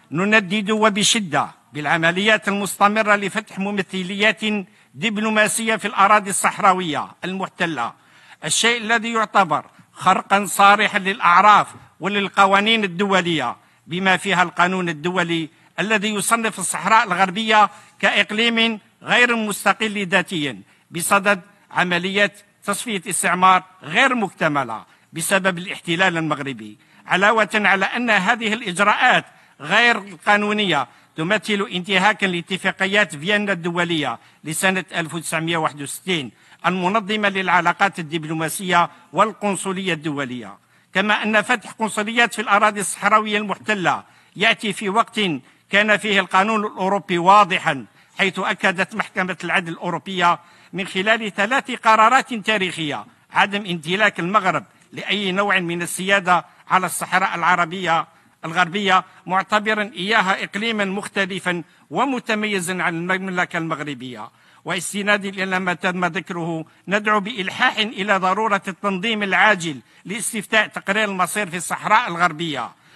نندد وبشدة بالعمليات المستمرة لفتح ممثليات دبلوماسية في الأراضي الصحراوية المحتلة، الشيء الذي يعتبر خرقا صارحا للأعراف وللقوانين الدولية، بما فيها القانون الدولي الذي يصنف الصحراء الغربية كإقليم غير مستقل ذاتيا بصدد عملية تصفية استعمار غير مكتملة بسبب الاحتلال المغربي، علاوة على أن هذه الإجراءات غير القانونية تمثل انتهاكا لاتفاقيات فيينا الدولية لسنة 1961 المنظمة للعلاقات الدبلوماسية والقنصلية الدولية. كما أن فتح قنصليات في الأراضي الصحراوية المحتلة يأتي في وقت كان فيه القانون الأوروبي واضحا، حيث أكدت محكمة العدل الأوروبية من خلال 3 قرارات تاريخية عدم امتلاك المغرب لأي نوع من السيادة على الصحراء الغربية، معتبرا إياها إقليما مختلفا ومتميزا عن المملكة المغربية. واستنادا إلى ما تم ذكره، ندعو بإلحاح إلى ضرورة التنظيم العاجل لاستفتاء تقرير المصير في الصحراء الغربية